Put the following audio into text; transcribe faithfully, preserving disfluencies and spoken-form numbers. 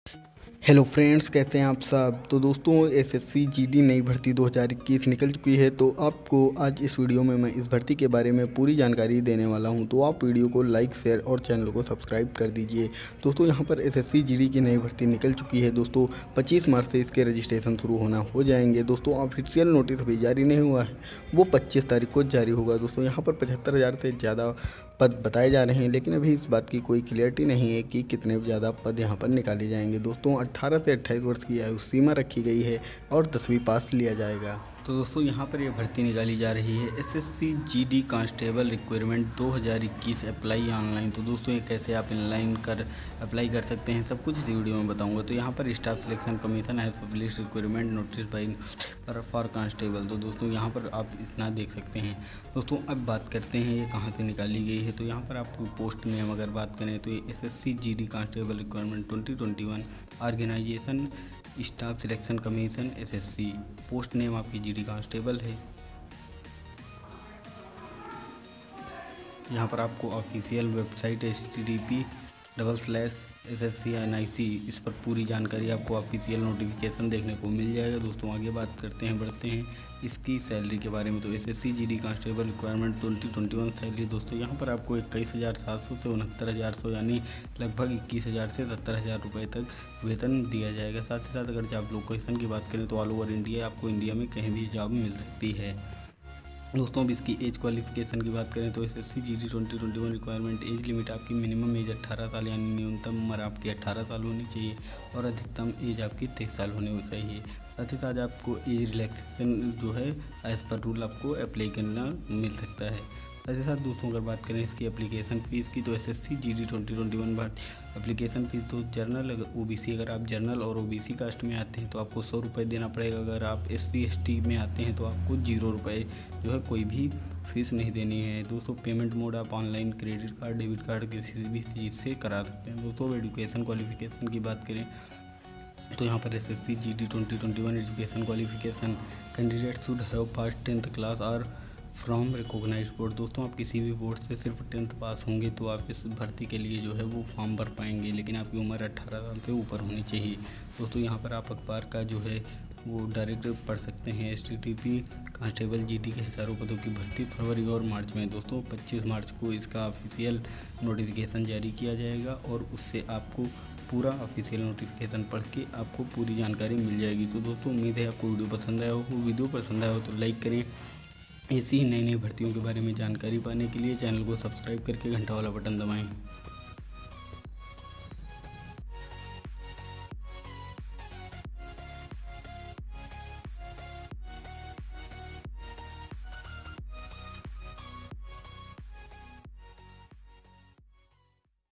Hello friends, कैसे हैं आप सब। तो दोस्तों, एसएससी जीडी नई भर्ती दो हज़ार इक्कीस निकल चुकी है। तो आपको आज इस वीडियो में मैं इस भर्ती के बारे में पूरी जानकारी देने वाला हूं। तो आप वीडियो को लाइक, शेयर और चैनल को सब्सक्राइब कर दीजिए। दोस्तों, यहां पर एसएससी जीडी की नई भर्ती निकल चुकी है। दोस्तों, पच्चीस मार्च से इसके रजिस्ट्रेशन शुरू होना हो जाएंगे। दोस्तों, ऑफिशियल नोटिस अभी जारी नहीं हुआ है, वो पच्चीस तारीख को जारी होगा। दोस्तों, यहाँ पर पचहत्तर हज़ार से ज़्यादा पद बताए जा रहे हैं, लेकिन अभी इस बात की कोई क्लियरिटी नहीं है कि कितने ज़्यादा पद यहाँ पर निकाले जाएंगे। दोस्तों, अट्ठारह से अट्ठाईस वर्ष की आयु सीमा रखी गई है और दसवीं पास लिया जाएगा। तो दोस्तों, यहाँ पर ये भर्ती निकाली जा रही है एसएससी जीडी कांस्टेबल रिक्वायरमेंट दो हज़ार इक्कीस अप्लाई ऑनलाइन। तो दोस्तों, ये कैसे आप ऑनलाइन कर अप्लाई कर सकते हैं, सब कुछ इस वीडियो में बताऊंगा। तो यहाँ पर स्टाफ सिलेक्शन कमीशन है पब्लिश रिक्वायरमेंट नोटिस बाई पर फॉर कांस्टेबल। तो दोस्तों, यहाँ पर आप इतना देख सकते हैं। दोस्तों, अब बात करते हैं ये कहाँ से निकाली गई है। तो यहाँ पर आपको पोस्ट नेम अगर बात करें तो ये SSC GD constable requirement twenty twenty one organisation staff selection commission SSC. Post name आपकी जीडी कांस्टेबल है। यहाँ पर आपको official website H T T P double slash S S C N I C, इस पर पूरी जानकारी आपको ऑफिशियल नोटिफिकेशन देखने को मिल जाएगा। दोस्तों, आगे बात करते हैं, बढ़ते हैं इसकी सैलरी के बारे में। तो S S C G D constable requirement twenty twenty one salary दोस्तों यहाँ पर आपको इक्कीस हज़ार सात सौ से उनहत्तर हज़ार सौ यानी लगभग इक्कीस हज़ार से सत्तर हज़ार रुपये तक वेतन दिया जाएगा। साथ ही साथ अगर जॉब लोकेशन की बात करें तो ऑल ओवर इंडिया आपको इंडिया में कहीं भी जॉब मिल सकती है। दोस्तों, अब इसकी एज क्वालिफिकेशन की बात करें तो S S C G D twenty twenty one requirement age limit आपकी मिनिमम एज अट्ठारह साल यानी न्यूनतम उम्र आपकी अट्ठारह साल होनी चाहिए और अधिकतम एज आपकी तेईस साल होनी चाहिए। साथ ही साथ आपको एज रिलैक्सेशन जो है एज पर रूल आपको अप्लाई करना मिल सकता है। साथ ही साथ दोस्तों, अगर बात करें इसकी एप्लीकेशन फ़ीस की तो S S C G D twenty twenty one बार एप्लीकेशन फ़ीस तो जर्नल अगर ओबीसी अगर आप जर्नल और ओबीसी कास्ट में आते हैं तो आपको सौ रुपये देना पड़ेगा। अगर आप एस सी एस टी में आते हैं तो आपको जीरो रुपये जो है कोई भी फीस नहीं देनी है। दोस्तों, पेमेंट मोड आप online credit card debit card किसी भी चीज़ से करा सकते हैं। दोस्तों, एजुकेशन क्वालिफिकेशन की बात करें तो यहाँ पर S S C G D twenty twenty one education qualification candidate should have pass tenth class और फ्रॉम रिकॉग्नाइज बोर्ड। दोस्तों, आप किसी भी बोर्ड से सिर्फ टेंथ पास होंगे तो आप इस भर्ती के लिए जो है वो फॉर्म भर पाएंगे, लेकिन आपकी उम्र अट्ठारह साल से ऊपर होनी चाहिए। दोस्तों, यहाँ पर आप अखबार का जो है वो डायरेक्ट पढ़ सकते हैं। H T T P constable GD के हज़ारों पदों की भर्ती फरवरी और मार्च में। दोस्तों, पच्चीस मार्च को इसका ऑफिशियल नोटिफिकेशन जारी किया जाएगा और उससे आपको पूरा ऑफिशियल नोटिफिकेशन पढ़ के आपको पूरी जानकारी मिल जाएगी। तो दोस्तों, उम्मीद है आपको वीडियो पसंद आया हो। वीडियो पसंद आया हो तो लाइक करें। ऐसी ही नई नई भर्तियों के बारे में जानकारी पाने के लिए चैनल को सब्सक्राइब करके घंटा वाला बटन दबाएं।